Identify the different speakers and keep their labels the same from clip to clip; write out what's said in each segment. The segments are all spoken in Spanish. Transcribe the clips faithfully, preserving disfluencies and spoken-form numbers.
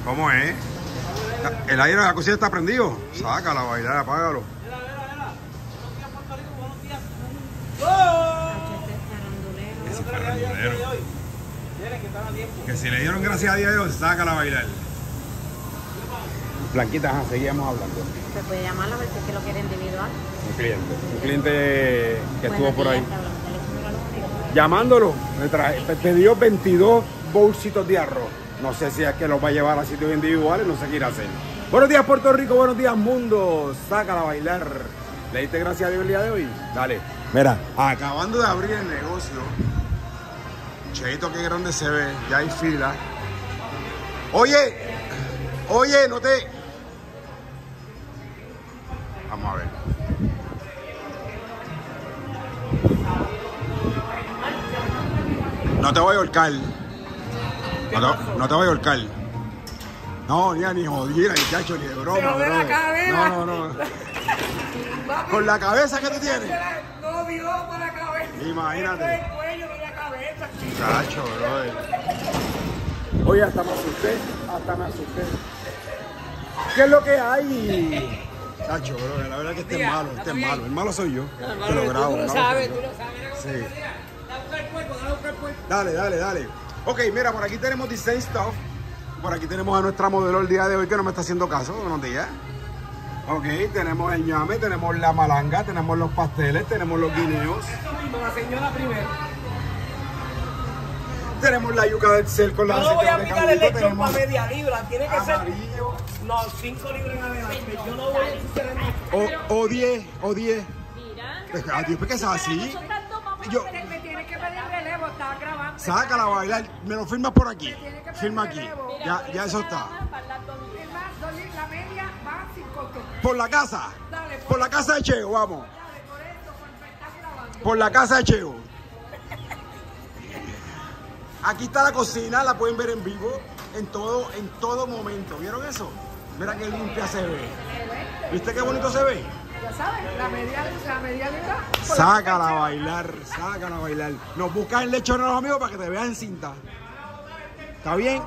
Speaker 1: ¿Cómo es? El aire de la cocina está prendido. Sácala a bailar, apágalo.
Speaker 2: Mira, mira, mira. Buenos días, Puerto Rico, buenos días. ¡Oh!
Speaker 1: Ese farandulero.
Speaker 2: Miren que están a tiempo.
Speaker 1: Que si le dieron gracias a Dios, sácala a bailar. Blanquita, ajá, seguíamos hablando.
Speaker 3: Se puede llamar a ver si es que lo quiere individual.
Speaker 1: Un cliente, un cliente que estuvo por ahí.
Speaker 3: Buenos días, te hablan, teléfono.
Speaker 1: Llamándolo, me traje, me dio veintidós bolsitos de arroz. No sé si es que los va a llevar a sitios individuales, no sé qué ir a hacer. Buenos días, Puerto Rico, buenos días, mundo. Sácala a bailar. ¿Le diste gracias a Dios el día de hoy? Dale. Mira, acabando de abrir el negocio. Cheito, qué grande se ve. Ya hay fila. Oye, oye, no te... Vamos a ver. No te voy a ahorcar. No te, no te voy a ahorcar. No, ni, ni jodida, ni chacho, ni de broma.
Speaker 2: Se jode la cabeza.
Speaker 1: No, no, no. Con la cabeza que tú tienes.
Speaker 2: No dio por la cabeza.
Speaker 1: Imagínate.
Speaker 2: El cuello y la cabeza, chico.
Speaker 1: Chacho, brother. Oye, hasta me asusté. Hasta me asusté. ¿Qué es lo que hay? Chacho, brother, la verdad que este es malo, este es malo. El malo soy yo. Te lo grabo.
Speaker 2: Tú lo
Speaker 1: el malo
Speaker 2: sabes,
Speaker 1: soy
Speaker 2: tú
Speaker 1: yo.
Speaker 2: lo sabes.
Speaker 1: Sí.
Speaker 2: Dale a buscar el cuerpo, dale a buscar el cuerpo.
Speaker 1: Dale, dale, dale. Ok, mira, por aquí tenemos Design Stuff. Por aquí tenemos a nuestra modelo el día de hoy que no me está haciendo caso. Buenos días. Ok, tenemos el ñame, tenemos la malanga, tenemos los pasteles, tenemos los guineos.
Speaker 2: Esto mismo, la señora primero.
Speaker 1: Tenemos la yuca del cel con la
Speaker 2: Yo no voy a
Speaker 1: receta de
Speaker 2: picar el
Speaker 1: caldito,
Speaker 2: lechón para
Speaker 1: tenemos
Speaker 2: media libra. Tiene que ser.
Speaker 1: amarillo.
Speaker 2: No, cinco libras en adelante. Yo no voy a hacer el
Speaker 1: O, o diez, o diez.
Speaker 3: Mira.
Speaker 1: Ah, Dios, ¿por qué es así?
Speaker 3: Son tantos mapas.
Speaker 1: Yo,
Speaker 4: Me tienes que pedir relevo, estaba grabando.
Speaker 1: sácala a bailar, me lo firmas por aquí. Firma aquí. Ya, ya eso está.
Speaker 4: Es más, Dolly, la media va sin costo.
Speaker 1: Por la casa.
Speaker 4: Dale,
Speaker 1: Por la casa de Cheo, vamos.
Speaker 4: Dale, por eso, por estar grabando.
Speaker 1: Por la casa de Cheo. Aquí está la cocina, la pueden ver en vivo en todo, en todo momento. ¿Vieron eso? Mira qué limpia se ve. ¿Viste qué bonito se ve?
Speaker 4: Ya sabes, la media, la media libra. por
Speaker 1: Sácala a
Speaker 4: la
Speaker 1: bailar, sácala a bailar. Nos buscas el lechón a los amigos para que te vean en cinta. ¿Está bien?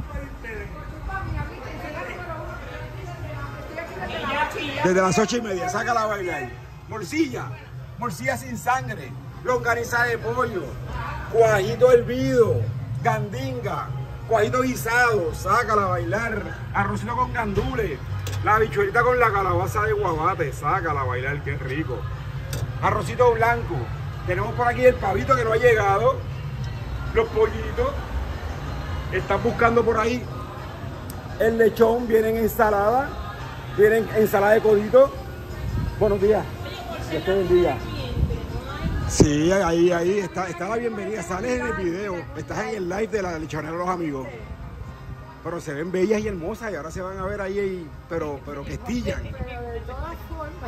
Speaker 1: Desde las ocho y media, sácala a bailar. Morcilla, morcilla sin sangre, longaniza de pollo, cuajito hervido, gandinga, cuajito guisado, sácala a bailar. Arrocito con gandules, la bichuelita con la calabaza de guabate, sácala a bailar, qué rico. Arrocito blanco, tenemos por aquí el pavito que no ha llegado, los pollitos, están buscando por ahí el lechón, vienen ensalada, vienen ensalada de codito. Buenos días, Dios te bendiga. Sí, ahí, ahí está, está la bienvenida, sales en el video, estás en el live de la lechonera de los amigos. Pero se ven bellas y hermosas y ahora se van a ver ahí, ahí pero, pero que estillan.
Speaker 4: Pero de todas formas.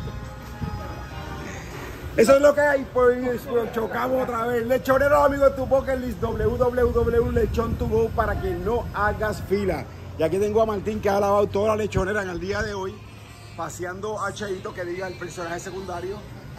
Speaker 1: Eso es lo que hay, pues chocamos otra vez. Lechonero, amigos, tu bucket list, w w w punto lechon to go para que no hagas fila. Y aquí tengo a Martín que ha lavado toda la lechonera en el día de hoy, paseando a Cheito, que diga el personaje secundario.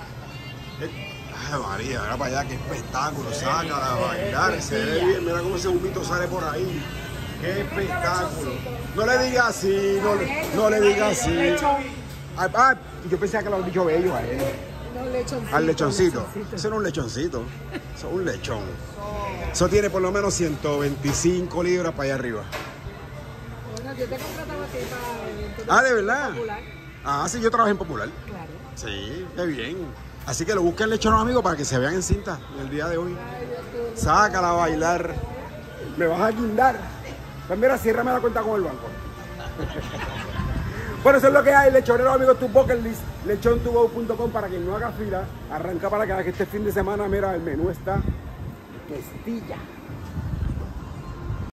Speaker 1: Ay, María, mira para allá, qué espectáculo, sácala a bailar, se ve bien, mira cómo ese humito sale por ahí. Qué espectáculo. No le digas así, no le, no le digas así. Ay, ah, yo pensaba que lo había dicho bello a él. Al lechoncito. Eso no es un lechoncito. Eso es un lechón. Eso tiene por lo menos ciento veinticinco libras para allá arriba.
Speaker 4: Bueno, yo te contrataba a ti para eventos de
Speaker 1: Ah, ¿de verdad?
Speaker 4: Popular.
Speaker 1: Ah, sí, yo trabajé en Popular.
Speaker 4: Claro.
Speaker 1: Sí, qué bien. Así que lo busquen lechonos, amigos, para que se vean en cinta el día de hoy. Sácala a bailar. Me vas a guindar. Pues mira, ciérrame la cuenta con el banco. Bueno, eso es lo que hay, lechonero, amigos, tu bucket list, lechon to go punto com para que no haga fila. Arranca para que este fin de semana, mira, el menú está que estilla.